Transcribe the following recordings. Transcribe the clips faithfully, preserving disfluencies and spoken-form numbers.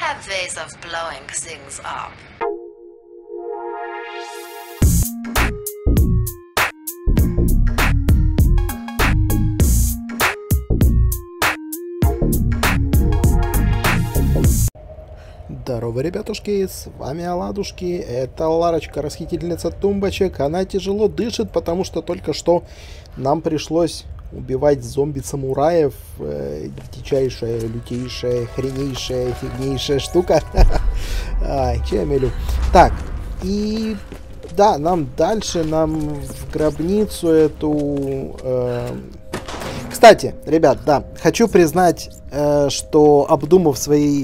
have ways of blowing things up. Здорово, ребятушки, с вами Оладушки, это Ларочка, расхитительница тумбочек. Она тяжело дышит, потому что только что нам пришлось убивать зомби-самураев. Э, дичайшая, лютейшая, хренейшая, фигнейшая штука. Ай, че я мелю. Так, и да, нам дальше, нам в гробницу эту... Э... Кстати, ребят, да, хочу признать, э, что обдумав свои...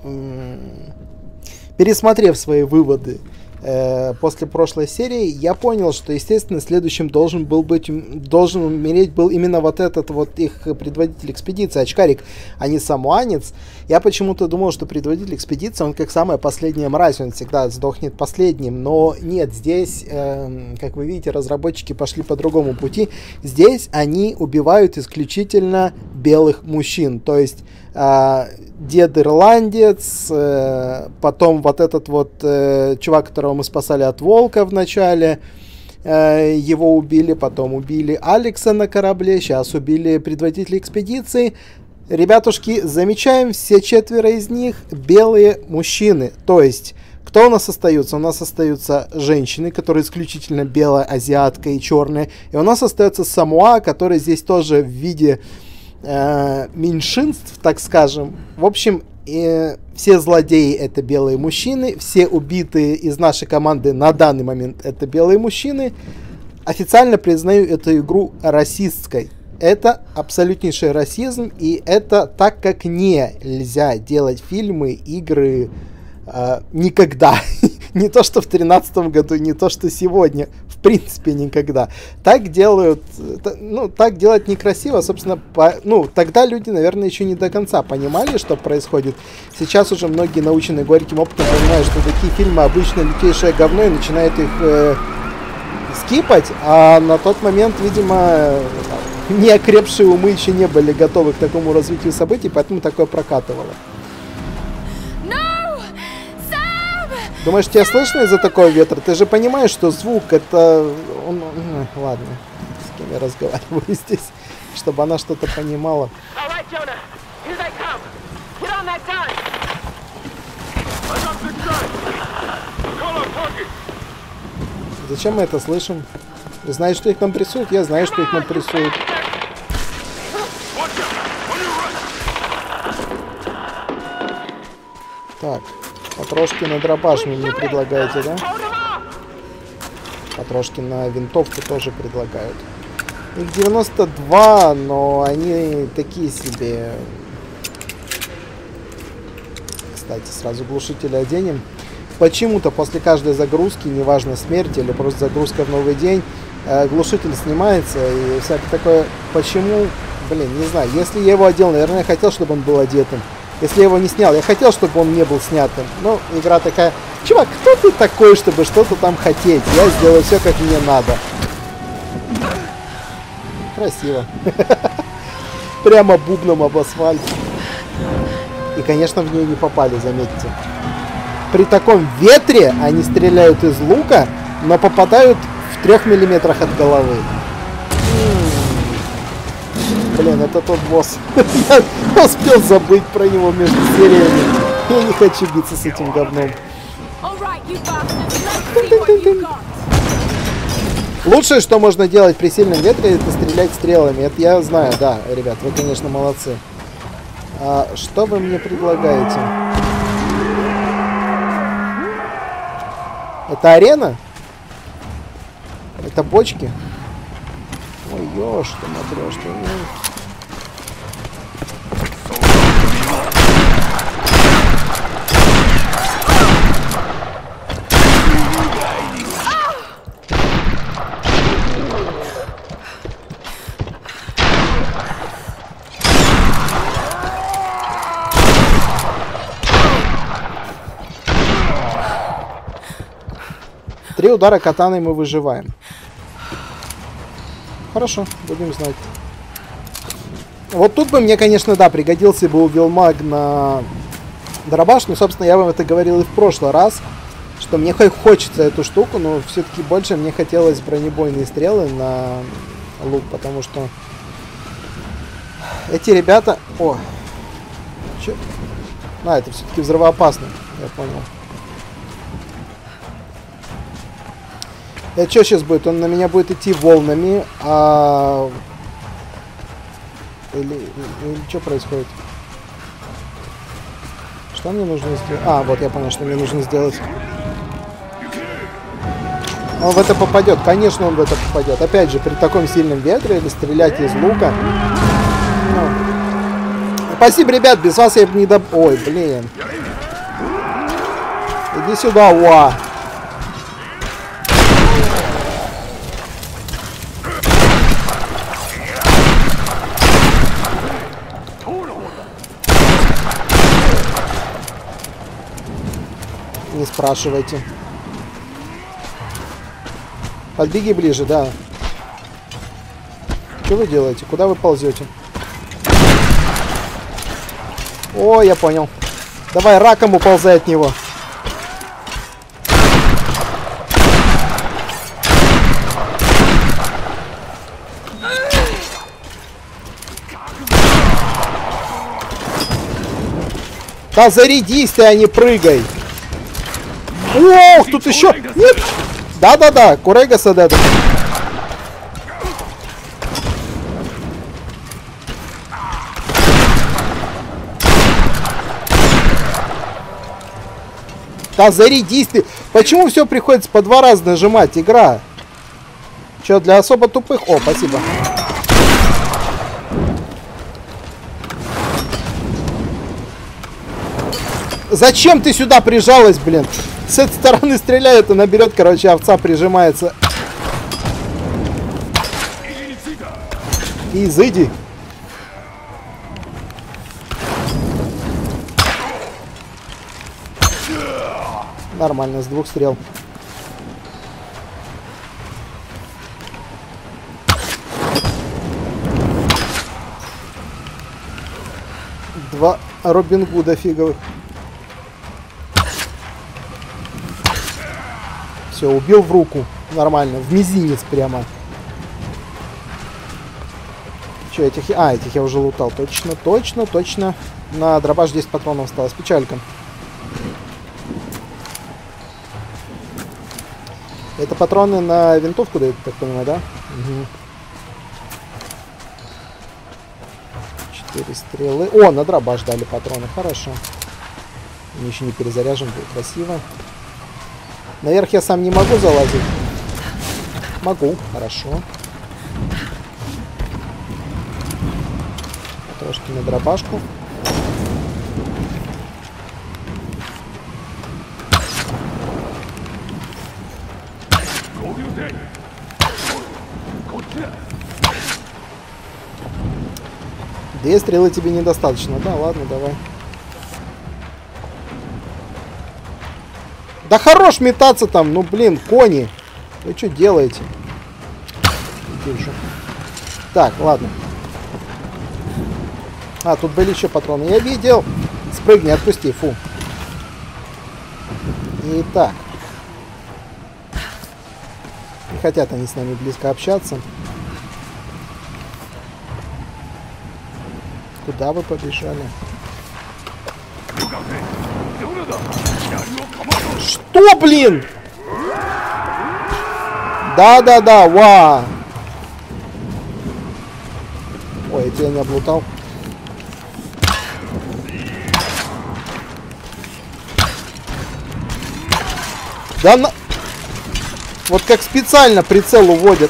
Пересмотрев свои выводы э, после прошлой серии, я понял, что, естественно, следующим должен был быть, должен умереть был именно вот этот вот их предводитель экспедиции, очкарик, а не самуанец. Я почему-то думал, что предводитель экспедиции, он как самая последняя мразь, он всегда сдохнет последним, но нет, здесь, э, как вы видите, разработчики пошли по другому пути. Здесь они убивают исключительно белых мужчин, то есть э, дед-ирландец, э, потом вот этот вот э, чувак, которого мы спасали от волка в начале, э, его убили, потом убили Алекса на корабле, сейчас убили предводителя экспедиции. Ребятушки, замечаем, все четверо из них белые мужчины, то есть кто у нас остаются? У нас остаются женщины, которые исключительно белая, азиатка и черная, и у нас остается самуа, который здесь тоже в виде Э, меньшинств, так скажем. В общем, э, все злодеи это белые мужчины, все убитые из нашей команды на данный момент это белые мужчины. Официально признаю эту игру расистской. Это абсолютнейший расизм, и это так, как нельзя делать фильмы, игры э, никогда. Не то, что в тринадцатом году, не то, что сегодня. В принципе, никогда. Так делают, ну, так делать некрасиво, собственно, по, ну, тогда люди, наверное, еще не до конца понимали, что происходит. Сейчас уже многие, наученные горьким опытом, понимают, что такие фильмы обычно лютейшее говно и начинают их э, скипать, а на тот момент, видимо, неокрепшие умы еще не были готовы к такому развитию событий, поэтому такое прокатывало. Думаешь, тебя слышно из-за такого ветра? Ты же понимаешь, что звук это... Он... Ладно, с кем я разговариваю здесь, чтобы она что-то понимала. Зачем мы это слышим? Ты знаешь, что их там прессуют? Я знаю, что их там прессуют. Так. Потрошки на дробаш вы мне предлагаете, да? Потрошки на винтовку тоже предлагают. Их девяносто два, но они такие себе. Кстати, сразу глушители оденем. Почему-то после каждой загрузки, неважно смерть или просто загрузка в новый день, глушитель снимается и всякое такое. Почему? Блин, не знаю. Если я его одел, наверное, я хотел, чтобы он был одетым. Если я его не снял, я хотел, чтобы он не был снятым. Но игра такая: чувак, кто ты такой, чтобы что-то там хотеть? Я сделаю все, как мне надо. Красиво. Прямо бубном об асфальт. И, конечно, в нее не попали, заметьте. При таком ветре они стреляют из лука, но попадают в трех миллиметрах от головы. Блин, это тот босс. Я успел забыть про него между сериями. Я не хочу биться с этим говном. Лучшее, что можно делать при сильном ветре, это стрелять стрелами. Это я знаю, да, ребят, вы, конечно, молодцы. А что вы мне предлагаете? Это арена? Это бочки? Ой, ёж, ты матрёшь, ты... Три удара катаной мы выживаем. Хорошо, будем знать. Вот тут бы мне, конечно, да, пригодился бы Увилмаг на Дробаш, ну, собственно, я вам это говорил и в прошлый раз, что мне хоть хочется эту штуку, но все-таки больше мне хотелось бронебойные стрелы на лук, потому что эти ребята... О! Че? А, это все-таки взрывоопасно, я понял. Это что сейчас будет? Он на меня будет идти волнами, а... Или, или что происходит? Что мне нужно сделать? А, вот я понял, что мне нужно сделать. Он в это попадет. Конечно, он в это попадет. Опять же, при таком сильном ветре или стрелять из лука. Ну. Спасибо, ребят, без вас я бы не доб... Ой, блин. Иди сюда, уа. Не спрашивайте. Подбеги ближе, да. Что вы делаете? Куда вы ползете? О, я понял. Давай раком уползай от него. Да зарядись ты, а не прыгай. Ох, тут еще... Нет! Да-да-да, Курейга Садеда. Да зарядись ты. Почему все приходится по два раза нажимать, игра? Че, для особо тупых? О, спасибо. Зачем ты сюда прижалась, блин? С этой стороны стреляет, она берет, короче, овца прижимается. И изыди. Нормально, с двух стрел. Два Робин Гуда фиговых. Все, убил в руку. Нормально. В мизинец прямо. Че, этих... А, этих я уже лутал. Точно, точно, точно. На дробаш десять патронов осталось. Печалька. Это патроны на винтовку дают, так понимаю, да? Угу. Четыре стрелы. О, на дробаш дали патроны. Хорошо. Они еще не перезаряжен. Будет красиво. Наверх я сам не могу залазить. Могу. Хорошо. Трошки на дробашку. Две стрелы тебе недостаточно. Да, ладно, давай. Да хорош метаться там, ну блин, кони. Вы что делаете? Держу. Так, ладно. А, тут были еще патроны. Я видел. Спрыгни, отпусти, фу. Итак. Не хотят они с нами близко общаться. Куда вы побежали? Что, блин? Да-да-да, ва. Ой, это я не облутал. Да на... Вот как специально прицел уводят.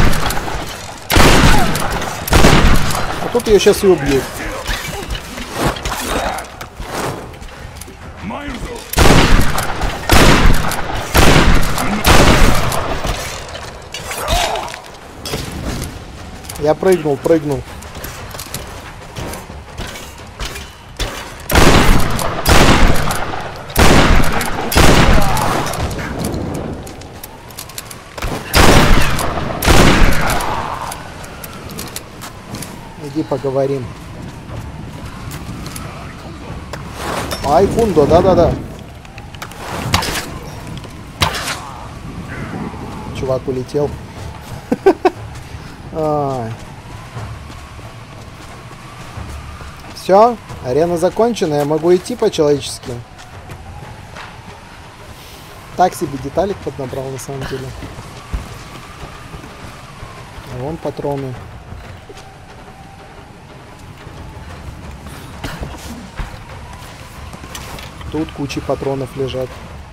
А тут ее сейчас и убьют. Я прыгнул, прыгнул. Иди поговорим. Ай, фундо, да-да-да. Чувак улетел. Все, арена закончена, я могу идти по-человечески. Так себе деталек поднабрал на самом деле. А вон патроны. Тут куча патронов лежат.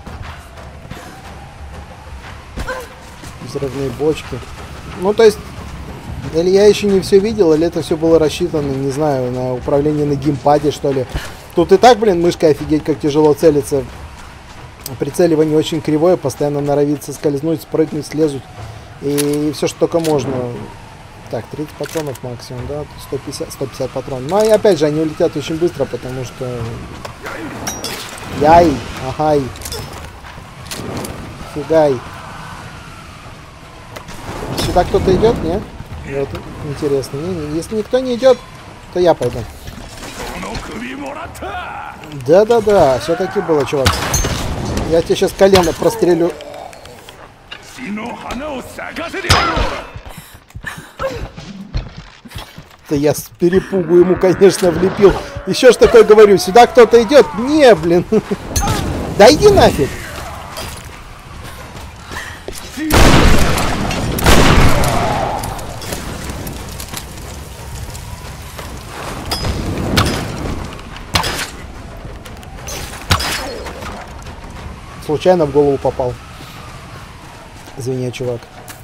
Взрывные бочки. Ну, то есть, или я еще не все видел, или это все было рассчитано, не знаю, на управление на геймпаде, что ли. Тут и так, блин, мышкой офигеть, как тяжело целиться. Прицеливание очень кривое, постоянно норовится скользнуть, спрыгнуть, слезуть. И все, что только можно. Так, тридцать патронов максимум, да? сто пятьдесят, сто пятьдесят патронов. Ну, и опять же, они улетят очень быстро, потому что... Яй, агай. Фигай. Сюда кто-то идет, нет? Вот, интересно. Не, не, если никто не идет, то я пойду. Да-да-да, все-таки было, чувак. Я тебе сейчас колено прострелю. Да я с перепугу ему, конечно, влепил. Еще ж такое говорю, сюда кто-то идет? Не, блин. Да иди нафиг. Случайно в голову попал. Извини, чувак.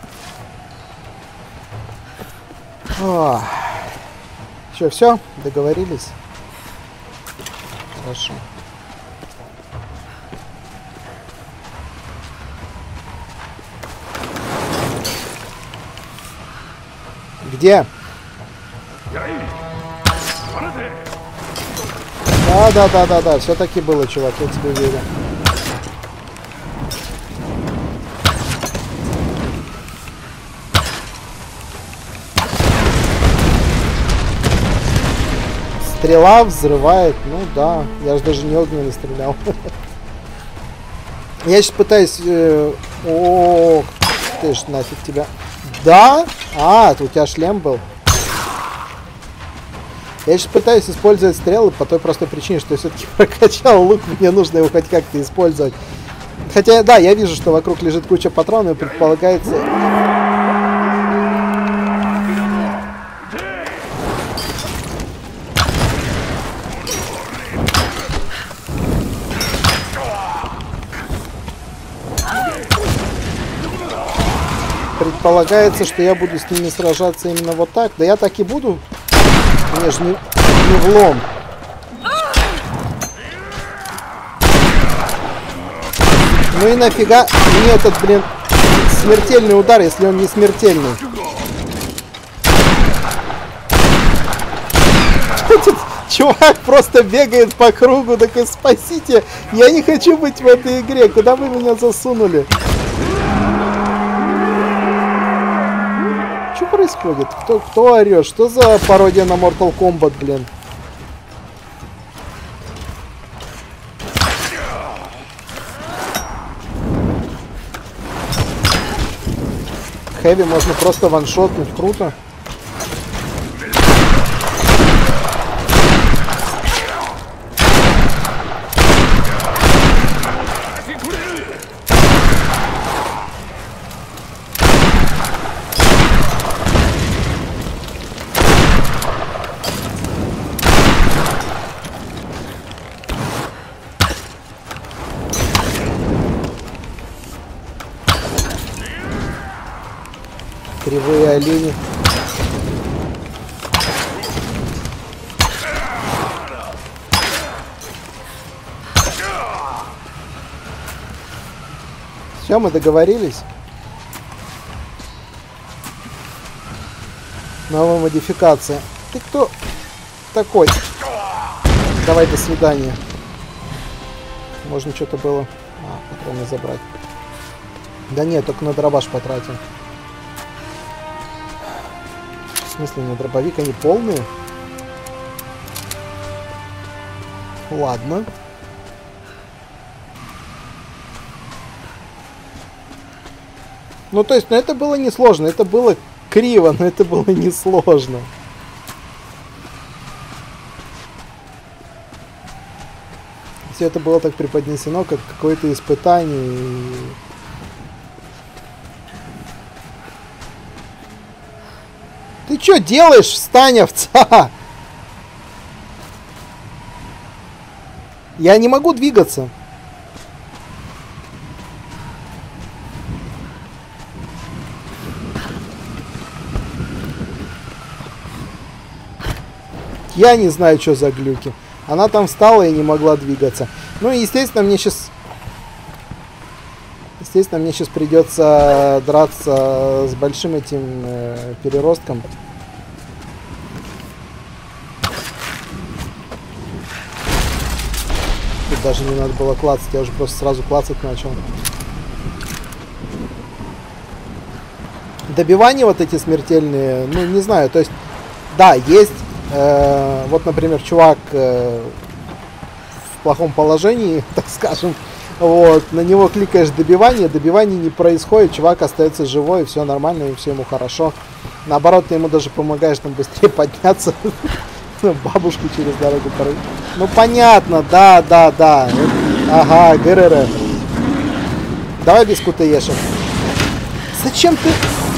Ох. Что, все? Договорились? Хорошо. Где? Да, да, да, да, да. Все-таки было, чувак, я тебе верю. Стрела взрывает, ну да, я же даже не огненно стрелял. Я сейчас пытаюсь... Э, о, ты ж нафиг тебя. Да? А, у тебя шлем был. Я сейчас пытаюсь использовать стрелы по той простой причине, что я все-таки прокачал лук, мне нужно его хоть как-то использовать. Хотя, да, я вижу, что вокруг лежит куча патронов, и предполагается... Предполагается, что я буду с ними сражаться именно вот так. Да я так и буду. Мне же не, не влом. Ну и нафига мне этот, блин, смертельный удар, если он не смертельный. Этот чувак просто бегает по кругу, так и спасите. Я не хочу быть в этой игре. Куда вы меня засунули? Что происходит? Кто, кто орет? Что за пародия на Mortal Kombat, блин? Хэви можно просто ваншотнуть. Круто. Кривые олени. Все, мы договорились. Новая модификация. Ты кто такой? Давай, до свидания. Можно что-то было... А, патроны забрать. Да нет, только на дробаш потратим. В смысле, на дробовик они полные? Ладно. Ну, то есть, ну, это было несложно. Это было криво, но это было несложно. Все это было так преподнесено, как какое-то испытание. Ты что делаешь? Встань, овца! Я не могу двигаться. Я не знаю, что за глюки. Она там встала и не могла двигаться. Ну и, естественно, мне сейчас... Естественно, мне сейчас придется драться с большим этим э, переростком. Тут даже не надо было клацать, я уже просто сразу клацать начал. Добивания вот эти смертельные, ну, не знаю, то есть, да, есть... Э, вот, например, чувак э, в плохом положении, так скажем, вот, на него кликаешь добивание, добивание не происходит, чувак остается живой, все нормально, и все ему хорошо. Наоборот, ты ему даже помогаешь там быстрее подняться, бабушку через дорогу порыть. Ну, понятно, да, да, да. Ага, ГРР. Давай без кутаешек. Зачем ты...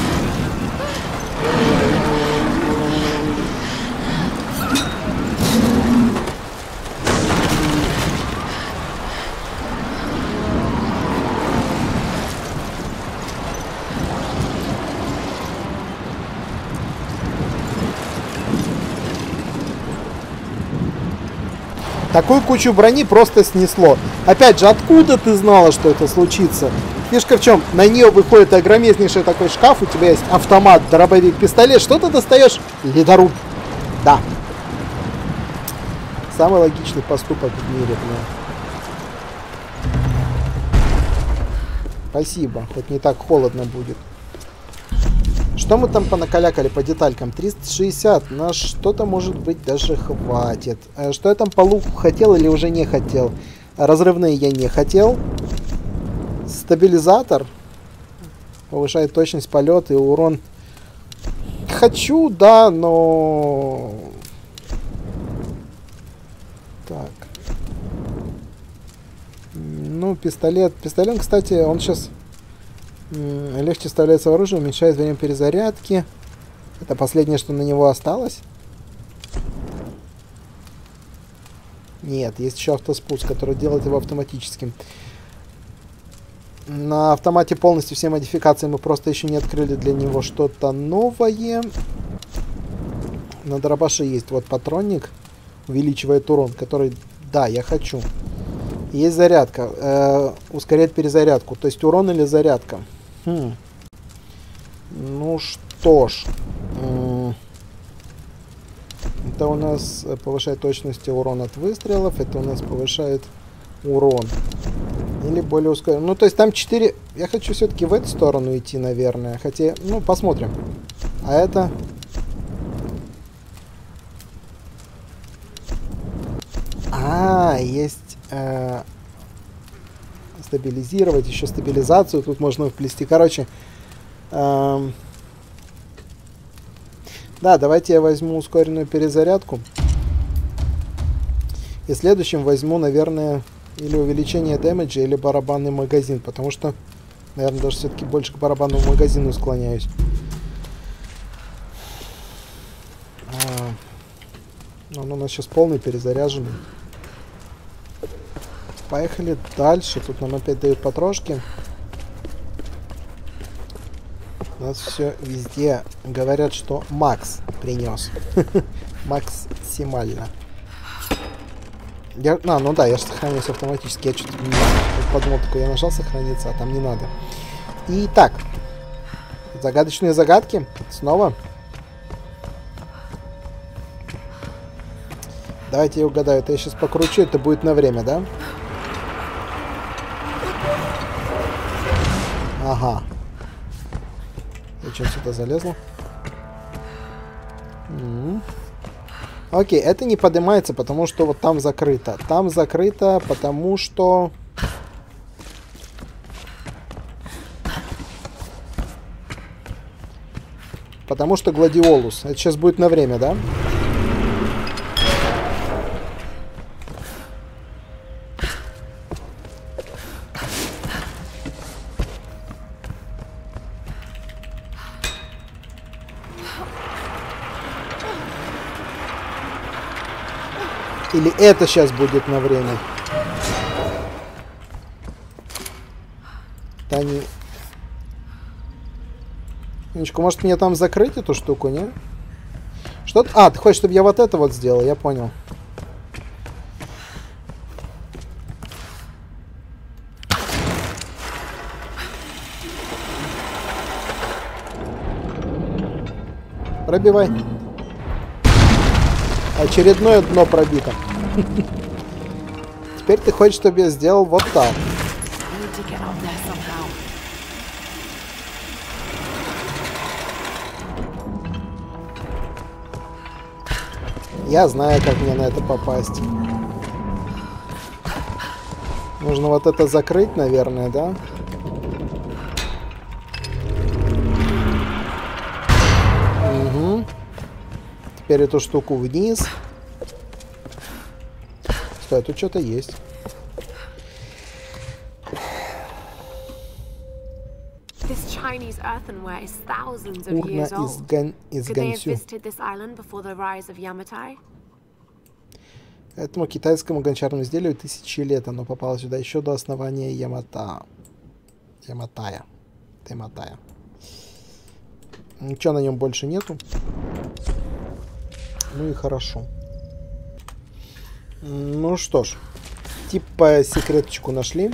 Такую кучу брони просто снесло. Опять же, откуда ты знала, что это случится? Фишка в чем? На нее выходит огромнейший такой шкаф, у тебя есть автомат, дробовик, пистолет. Что ты достаешь? Ледоруб. Да. Самый логичный поступок в мире. Блин. Спасибо. Хоть не так холодно будет. Что мы там понакалякали по деталькам? триста шестьдесят. На что-то, может быть, даже хватит. Что я там по луку хотел или уже не хотел? Разрывные я не хотел. Стабилизатор. Повышает точность полета и урон. Хочу, да, но... Так. Ну, пистолет. Пистолет, кстати, он сейчас... Легче вставляется в оружие, уменьшает время перезарядки. Это последнее, что на него осталось. Нет, есть еще автоспуск, который делает его автоматическим. На автомате полностью все модификации мы просто еще не открыли для него что-то новое. На дробаше есть вот патронник, увеличивает урон, который, да, я хочу. Есть зарядка, э, ускоряет перезарядку, то есть урон или зарядка. Хм. Ну что ж, это у нас повышает точность и урон от выстрелов, это у нас повышает урон. Или более ускоренно. Ну, то есть там четыре... Я хочу все-таки в эту сторону идти, наверное. Хотя, ну, посмотрим. А это... А, есть... Э... Стабилизировать. Еще стабилизацию тут можно вплести. Короче... Э... Да, давайте я возьму ускоренную перезарядку. И следующим возьму, наверное... Или увеличение дэмэджа, или барабанный магазин. Потому что, наверное, даже все-таки больше к барабанному магазину склоняюсь. А, он у нас сейчас полный, перезаряженный. Поехали дальше. Тут нам опять дают потрошки. У нас все везде говорят, что Макс принес. Максимально. Я, а, ну да, я же сохраняюсь автоматически. Я что-то подумал, такой я нажал сохраниться, а там не надо. Итак, загадочные загадки. Снова. Давайте я угадаю. Это я сейчас покручу, это будет на время, да? Ага. Я что, сюда залезла? М-м. Окей, это не поднимается, потому что вот там закрыто. Там закрыто, потому что... Потому что гладиолус. Это сейчас будет на время, да? Или это сейчас будет на время? Да не... Ничка, может мне там закрыть эту штуку, не? Что? А, ты хочешь, чтобы я вот это вот сделал? Я понял. Пробивай. Очередное дно пробито. Теперь ты хочешь, чтобы я сделал вот так. Я знаю, как мне на это попасть. Нужно вот это закрыть, наверное, да? Угу. Теперь эту штуку вниз. Стой, тут что-то есть. Урна из, ган... из Гансю. Этому китайскому гончарному изделию тысячи лет. Оно попало сюда еще до основания Ямата. Яматая. Яматая. Ничего на нем больше нету. Ну и хорошо. Ну что ж. Типа секреточку нашли.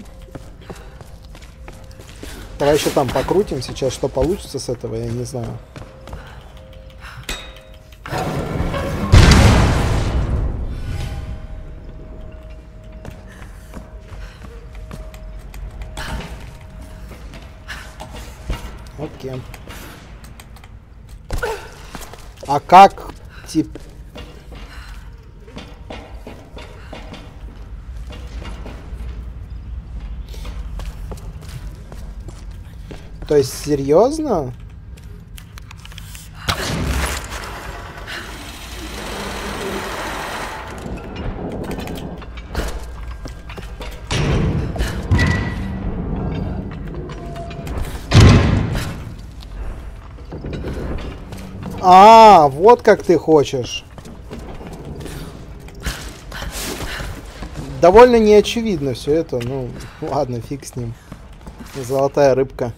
Давай еще там покрутим сейчас, что получится с этого, я не знаю. Окей. А как, типа... То есть, серьезно? А, вот как ты хочешь. Довольно неочевидно все это. Ну, ладно, фиг с ним. Золотая рыбка.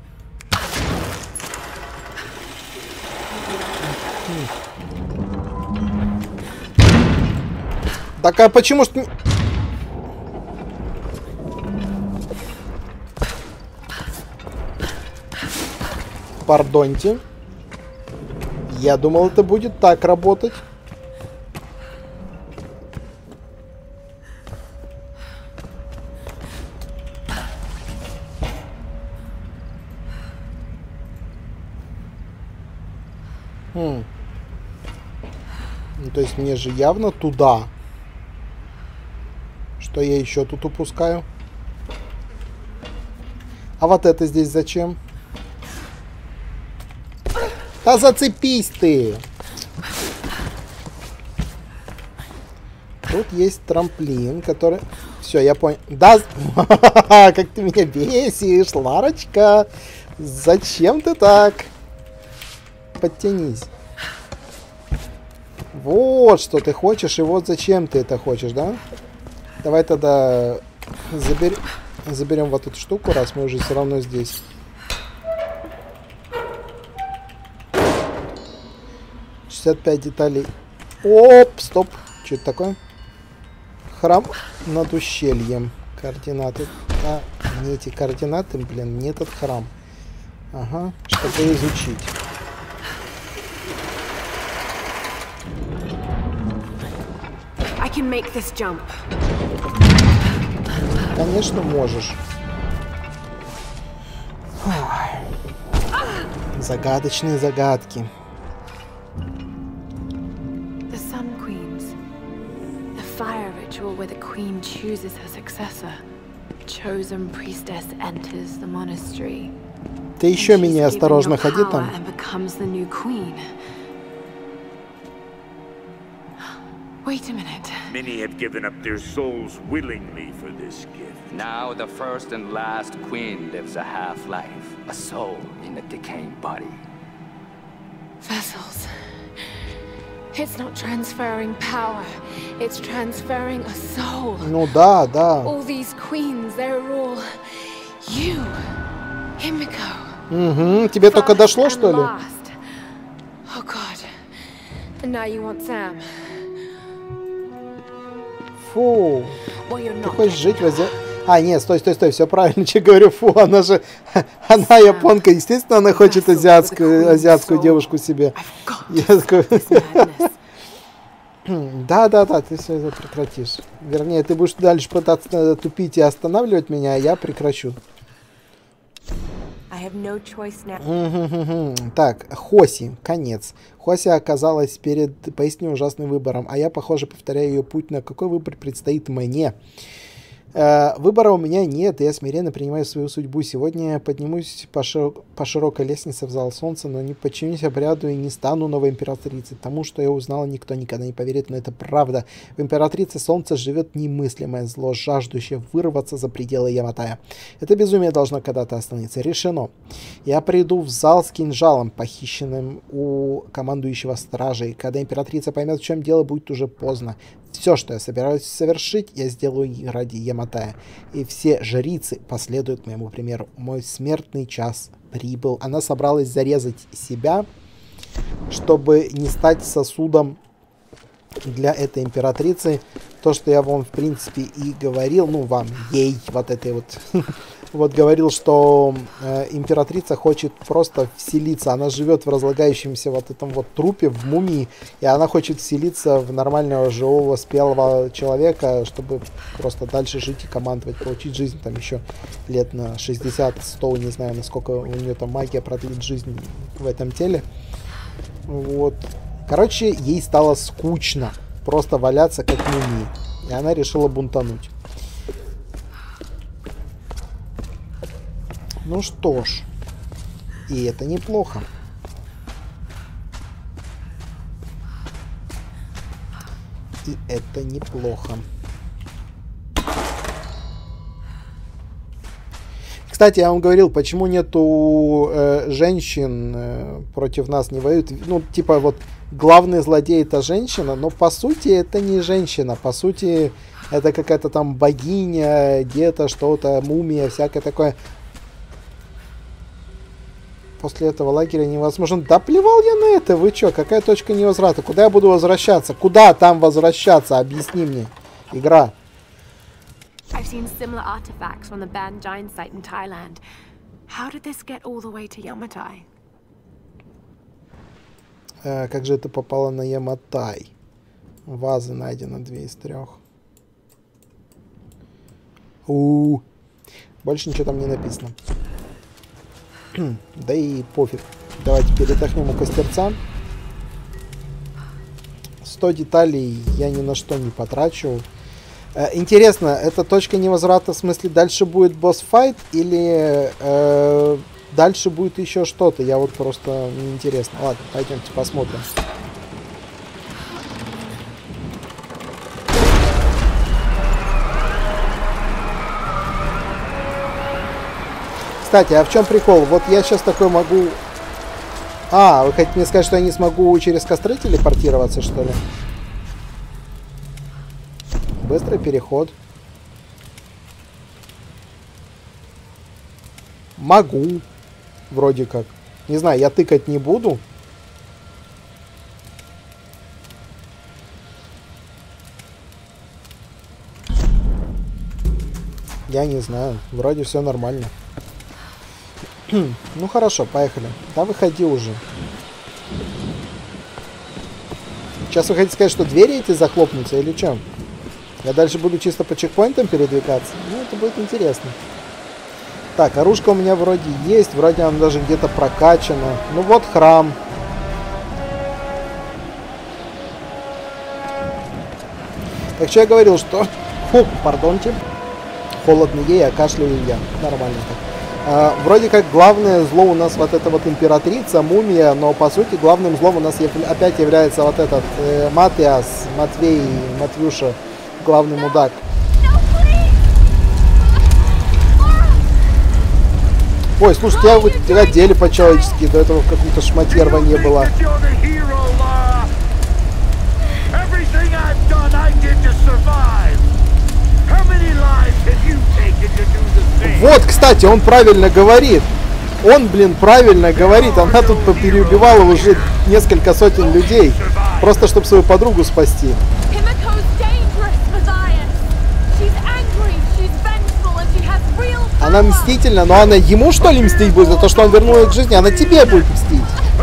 Так, а почему ж... Пардоньте. Я думал, это будет так работать. Хм. Ну, то есть мне же явно туда. Что я еще тут упускаю? А вот это здесь зачем? Да зацепись ты! Тут есть трамплин, который... Все, я понял. Да, как ты меня бесишь, Ларочка. Зачем ты так? Подтянись. Вот что ты хочешь, и вот зачем ты это хочешь, да? Давай тогда забер... заберем вот эту штуку, раз мы уже все равно здесь. шестьдесят пять деталей. Оп, стоп. Что это такое? Храм над ущельем. Координаты. А, не эти координаты, блин, не этот храм. Ага, чтобы изучить. I can make this jump. Конечно, можешь. Загадочные загадки. The Sun Queens. The fire ritual where the queen chooses her successor. A chosen priestess enters the monastery. Ты еще менее осторожно ходи там. Wait a minute. Many have given up their souls willingly for this gift. Now the first and last queen lives a half-life, a soul in a decaying body. Vessels. It's not transferring power. It's transferring a soul. Ну да, да. All these queens, they're all you, Himiko. Угу. Тебе только дошло, что ли? Oh God. And now you want Sam. Фу. Ты хочешь жить в Азиатской... А, нет, стой, стой, стой, все правильно, че говорю, фу, она же... Она японка, естественно, она хочет азиатскую, азиатскую девушку себе. Я такой... Да, да, да, ты все это прекратишь. Вернее, ты будешь дальше пытаться тупить и останавливать меня, а я прекращу. Так, Хоси, конец. Хоси оказалась перед поистине ужасным выбором, а я, похоже, повторяю ее путь, на какой выбор предстоит мне. Э, выбора у меня нет, и я смиренно принимаю свою судьбу. Сегодня я поднимусь по, широк, по широкой лестнице в зал солнца, но не подчинюсь обряду и не стану новой императрицей. Тому, что я узнала, никто никогда не поверит, но это правда. В императрице солнца живет немыслимое зло, жаждущее вырваться за пределы Яматая. Это безумие должно когда-то остановиться. Решено. Я приду в зал с кинжалом, похищенным у командующего стражей. Когда императрица поймет, в чем дело, будет уже поздно. Все, что я собираюсь совершить, я сделаю ради Яматая. И все жрицы последуют моему примеру. Мой смертный час прибыл. Она собралась зарезать себя, чтобы не стать сосудом для этой императрицы. То, что я вам, в принципе, и говорил, ну, вам, ей, вот этой вот... Вот говорил, что э, императрица хочет просто вселиться. Она живет в разлагающемся вот этом вот трупе, в мумии, и она хочет вселиться в нормального, живого, спелого человека, чтобы просто дальше жить и командовать, получить жизнь там еще лет на шестьдесят сто, не знаю, насколько у нее там магия продлит жизнь в этом теле. Вот. Короче, ей стало скучно просто валяться как мумии, и она решила бунтануть. Ну что ж, и это неплохо. И это неплохо. Кстати, я вам говорил, почему нету э, женщин э, против нас не воюют. Ну, типа вот главный злодей это женщина, но по сути это не женщина. По сути это какая-то там богиня, где-то что-то, мумия, всякое такое. После этого лагеря невозможно. Да плевал я на это, вы чё? Какая точка невозврата? Куда я буду возвращаться? Куда там возвращаться? Объясни мне, игра. I've seen similar artifacts from the banned giant site in Thailand. How did this get all the way to Yamatai? Э, как же это попало на Яматай? Вазы найдено две из трех. У-у-у. Больше ничего там не написано. Да и пофиг. Давайте передохнем у костерца. сто деталей я ни на что не потрачу. Э, интересно, это точка невозврата, в смысле дальше будет босс-файт или э, дальше будет еще что-то? Я вот просто не интересно. Ладно, пойдемте посмотрим. Кстати, а в чем прикол? Вот я сейчас такой могу... А, вы хотите мне сказать, что я не смогу через костры телепортироваться, что ли? Быстрый переход. Могу. Вроде как. Не знаю, я тыкать не буду. Я не знаю. Вроде все нормально. Ну хорошо, поехали. Да выходи уже. Сейчас вы хотите сказать, что двери эти захлопнутся или что? Я дальше буду чисто по чекпоинтам передвигаться? Ну, это будет интересно. Так, оружка у меня вроде есть. Вроде она даже где-то прокачана. Ну вот храм. Так что я говорил, что... Фу, пардонте. Холодно ей, а кашляю я. Нормально так. Э, вроде как главное зло у нас вот эта вот императрица, мумия, но по сути главным злом у нас яв опять является вот этот э, Матиас, Матвей, Матвюша, главный мудак. Ой, слушай, тебя вот одели по-человечески, до этого в каком-то шматье рванье было. Вот, кстати, он правильно говорит. Он, блин, правильно говорит. Она тут переубивала уже несколько сотен людей. Просто, чтобы свою подругу спасти. Она мстительна, но она ему, что ли, мстить будет за то, что он вернул ее к жизни? Она тебе будет мстить.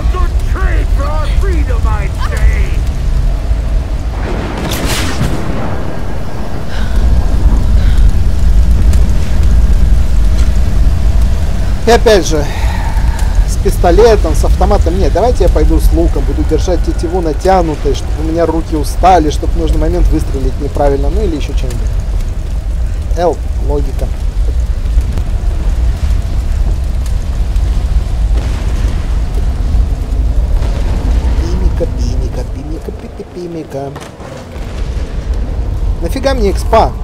И опять же, с пистолетом, с автоматом. Нет, давайте я пойду с луком, буду держать тетиву натянутой, чтобы у меня руки устали, чтобы в нужный момент выстрелить неправильно, ну или еще что-нибудь. Эл, логика. Пимика, пимика, пимика, пимика, пимика. Нафига мне экспа?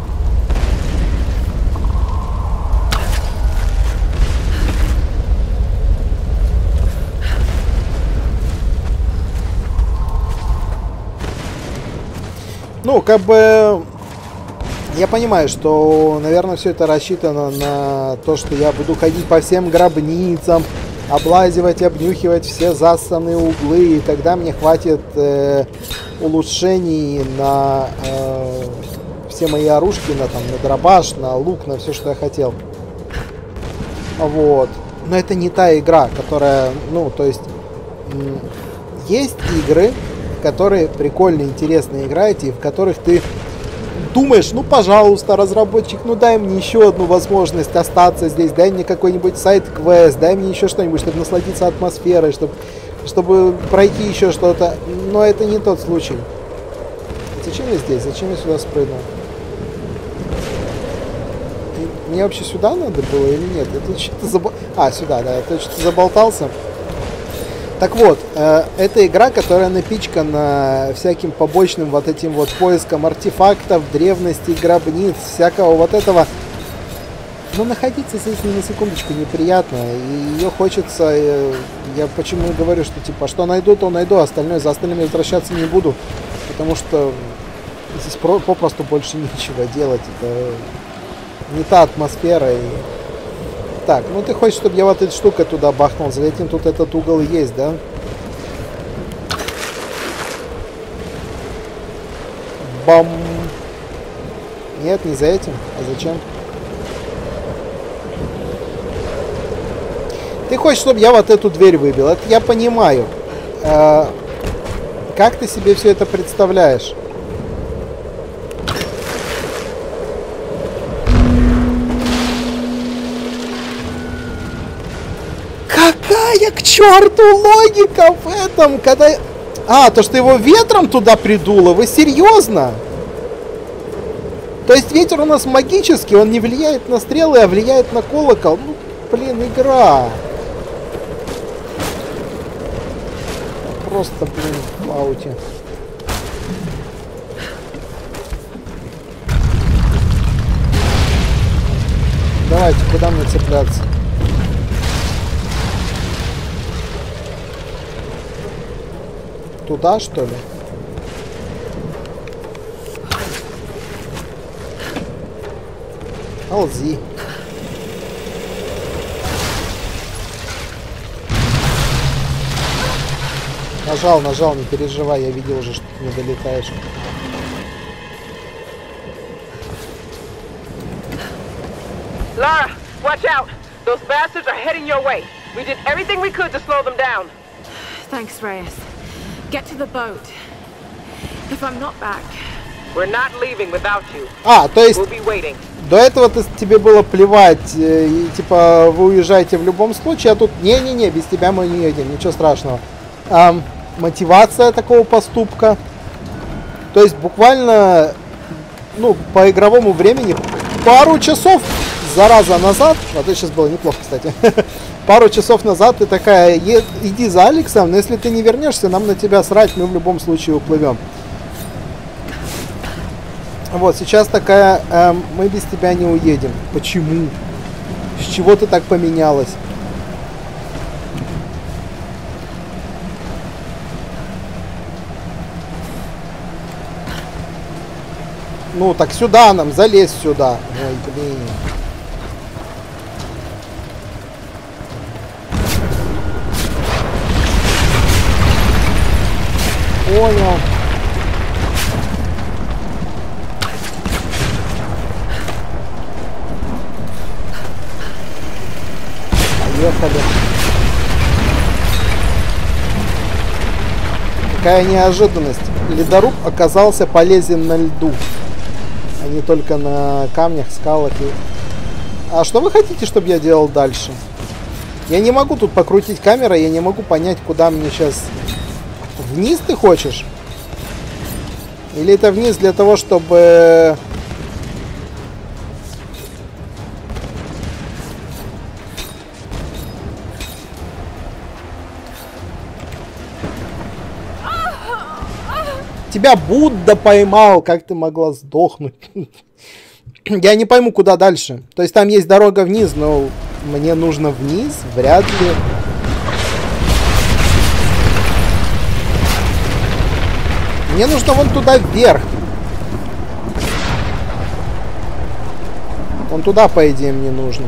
Ну, как бы, я понимаю, что, наверное, все это рассчитано на то, что я буду ходить по всем гробницам, облазивать, обнюхивать все засанные углы, и тогда мне хватит э, улучшений на э, все мои оружки, на, там, на дробаш, на лук, на все, что я хотел. Вот. Но это не та игра, которая, ну, то есть, есть игры, которые прикольно, интересно играете, и в которых ты думаешь, ну, пожалуйста, разработчик, ну, дай мне еще одну возможность остаться здесь, дай мне какой-нибудь сайт-квест, дай мне еще что-нибудь, чтобы насладиться атмосферой, чтобы, чтобы пройти еще что-то. Но это не тот случай. Зачем я здесь? Зачем я сюда спрыгнул? И мне вообще сюда надо было или нет? Я тут что-то забол... А, сюда, да, я тут что-то заболтался. Так вот, э, это игра, которая напичкана всяким побочным вот этим вот поиском артефактов, древностей, гробниц, всякого вот этого. Но находиться здесь ни на секундочку неприятно, и ее хочется, э, я почему и говорю, что типа, что найду, то найду, остальное, за остальными возвращаться не буду, потому что здесь про попросту больше нечего делать, это не та атмосфера. И... Так, ну ты хочешь, чтобы я вот этой штукой туда бахнул? За этим тут этот угол есть, да? Бам! Нет, не за этим. А зачем? Ты хочешь, чтобы я вот эту дверь выбил? Это я понимаю. А, как ты себе все это представляешь? Какая к черту логика в этом, когда... А, то, что его ветром туда придуло? Вы серьезно? То есть ветер у нас магический, он не влияет на стрелы, а влияет на колокол? Ну, блин, игра. Просто, блин, в ауте. Давайте, куда мне цепляться? Туда, что ли? Ползи. Нажал, нажал, не переживай, я видел уже, что ты не долетаешь. Lara, watch out! Those bastards are heading your way. We did everything we could to slow them down. Thanks, Reyes. Get to the boat. If I'm not back. We're not leaving without you. А, то есть We'll be waiting. до этого ты, тебе было плевать, и типа вы уезжаете в любом случае, а тут не-не-не, без тебя мы не едем, ничего страшного. А, мотивация такого поступка. То есть буквально, ну, по игровому времени пару часов зараза назад, а то сейчас было неплохо, кстати, пару часов назад ты такая, иди за Алексом, но если ты не вернешься, нам на тебя срать, мы в любом случае уплывем. Вот, сейчас такая, э, мы без тебя не уедем. Почему? С чего ты так поменялась? Ну, так сюда нам, залезь сюда. Ой, блин. Понял. Поехали. Какая неожиданность. Ледоруб оказался полезен на льду, а не только на камнях, скалах. И... А что вы хотите, чтобы я делал дальше? Я не могу тут покрутить камерой, я не могу понять, куда мне сейчас... Вниз ты хочешь? Или это вниз для того, чтобы... Тебя Будда поймал, как ты могла сдохнуть? Я не пойму, куда дальше. То есть там есть дорога вниз, но мне нужно вниз? Вряд ли. Мне нужно вон туда вверх. Вон туда, по идее, мне нужно.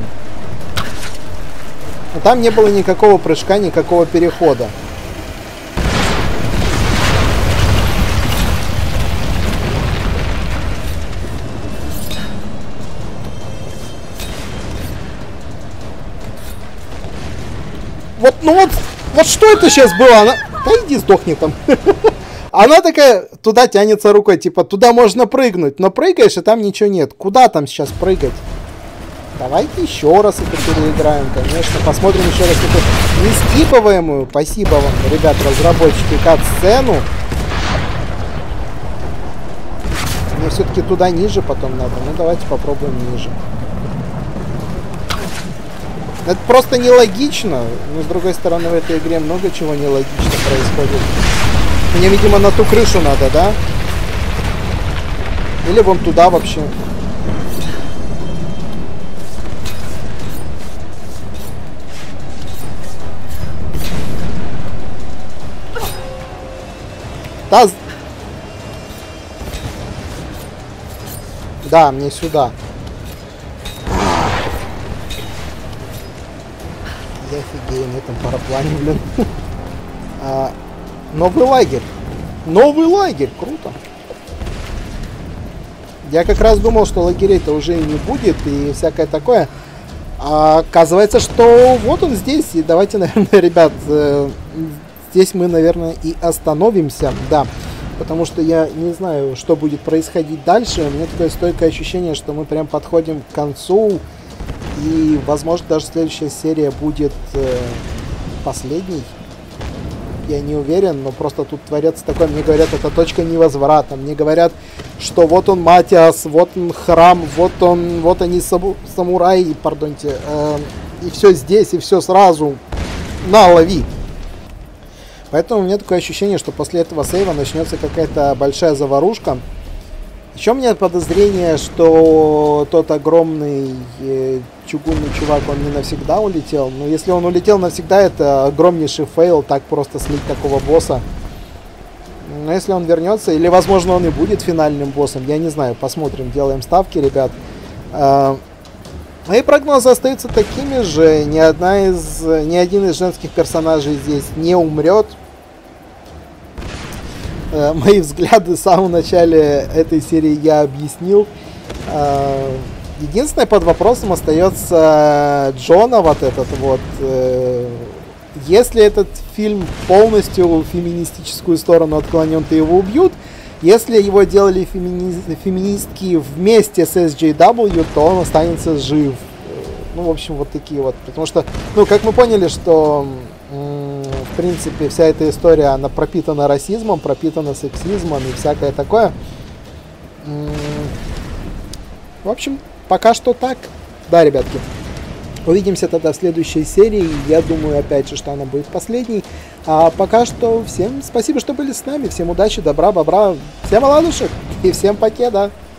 Но там не было никакого прыжка, никакого перехода. Вот, ну вот, вот что это сейчас было? Она... Да иди сдохни там. Она такая, туда тянется рукой, типа, туда можно прыгнуть. Но прыгаешь, и там ничего нет. Куда там сейчас прыгать? Давайте еще раз это переиграем, конечно. Посмотрим еще раз эту нескипываемую. Спасибо вам, ребят, разработчики, кат-сцену. Мне все-таки туда ниже потом надо. Ну, давайте попробуем ниже. Это просто нелогично. Но, с другой стороны, в этой игре много чего нелогично происходит. Мне, видимо, на ту крышу надо, да? Или вон туда вообще. Да, да, мне сюда. Я офигею на этом параплане, блин. а, новый лагерь. Новый лагерь, круто. Я как раз думал, что лагерей-то уже и не будет, и всякое такое. А оказывается, что вот он здесь. И давайте, наверное, ребят, э, здесь мы, наверное, и остановимся. Да, потому что я не знаю, что будет происходить дальше. У меня такое стойкое ощущение, что мы прям подходим к концу. И, возможно, даже следующая серия будет э, последней. Я не уверен, но просто тут творится такое. Мне говорят, это точка невозврата. Мне говорят, что вот он Матиас, вот он храм, вот он, вот они саму, самураи, пардоньте. Э, и все здесь, и все сразу. На, лови. Поэтому у меня такое ощущение, что после этого сейва начнется какая-то большая заварушка. Еще у меня подозрение, что тот огромный э, чугунный чувак, он не навсегда улетел. Но если он улетел навсегда, это огромнейший фейл, так просто слить такого босса. Но если он вернется, или, возможно, он и будет финальным боссом, я не знаю. Посмотрим, делаем ставки, ребят. Э, мои прогнозы остаются такими же. Ни одна из, ни один из женских персонажей здесь не умрет. Мои взгляды в самом начале этой серии я объяснил. Единственное, под вопросом остается Джона, вот этот вот. Если этот фильм полностью в феминистическую сторону отклонен, то его убьют. Если его делали фемини... феминистки вместе с эс джей дабл ю, то он останется жив. Ну, в общем, вот такие вот. Потому что, ну, как мы поняли, что... В принципе, вся эта история, она пропитана расизмом, пропитана сексизмом и всякое такое. В общем, пока что так. Да, ребятки. Увидимся тогда в следующей серии. Я думаю, опять же, что она будет последней. А пока что всем спасибо, что были с нами. Всем удачи, добра, бобра. Всем оладушек и всем покеда.